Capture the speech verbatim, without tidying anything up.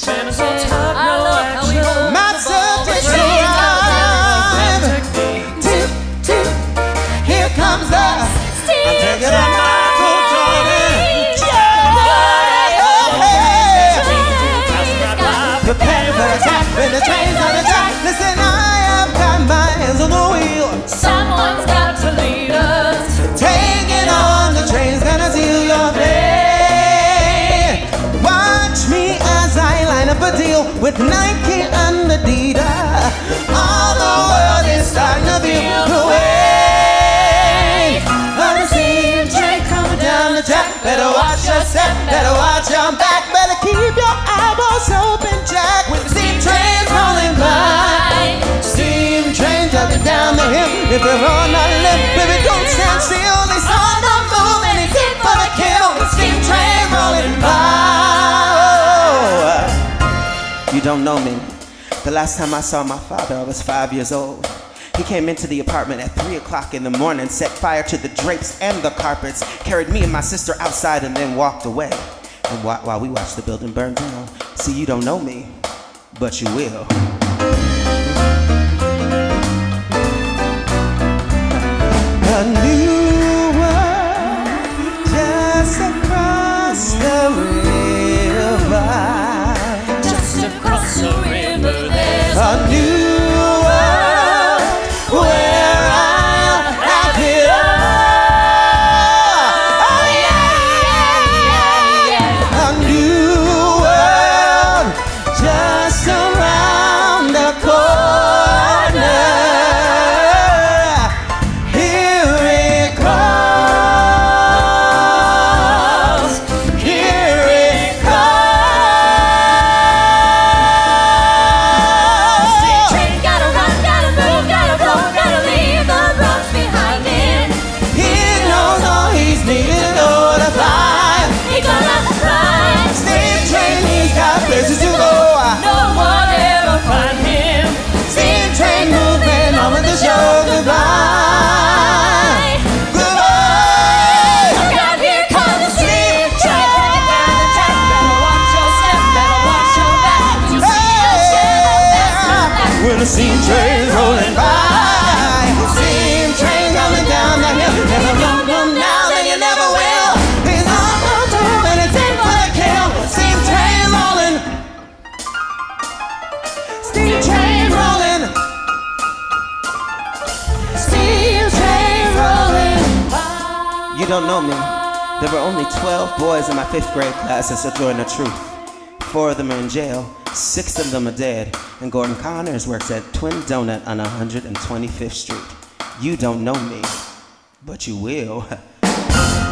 Shannon so tough, no action. Master drive. Toot, toot. Here comes the steam I'm taking a Michael Jordan. Prepare for attack when the train's on the track. Listen, I have got my hands on the wheel. Someone's got to lead us. Taking on the train's gonna seal your day. Watch me as I line up a deal with Nike and Adidas. All the world is starting to feel the way. On the steam train coming down the track. Better watch your step, better watch your back. Better keep your eyeballs open, Jack. With the steam trains rolling by. Steam trains coming down the hill. If they're on a limb, baby, don't stand still. It's on the move and it's in for the kill. The steam train rolling by. Oh, you don't know me. The last time I saw my father, I was five years old. He came into the apartment at three o'clock in the morning, set fire to the drapes and the carpets, carried me and my sister outside and then walked away. And while, while we watched the building burn down, see, you don't know me, but you will. A new world just across the river. Just across the river there's a new world where I'll have it all. Oh yeah, yeah. A new world just around the corner. Here it comes, here it comes. steam train, gotta run, gotta move, gotta blow, gotta leave the roads behind him. He knows all he's needed in order to fly. He gonna ride. Steam train, he's got places to go. No one ever find him. Steam train moving on with the show. Goodbye. Goodbye. Look out, here comes the steam train. Bringing down the track. Better watch your step, better watch your back. You see the shadow that's not that. When the steam train's rolling by, steam train coming down the hill. Never know them now, then you never will. He's on the move and it's in for the kill. Steam train rolling. Steam train rolling. Steam train rolling. You don't know me. There were only twelve boys in my fifth grade class that joined the truth. Four of them are in jail, six of them are dead, and Gordon Connors works at Twin Donut on one hundred twenty-fifth Street. You don't know me, but you will.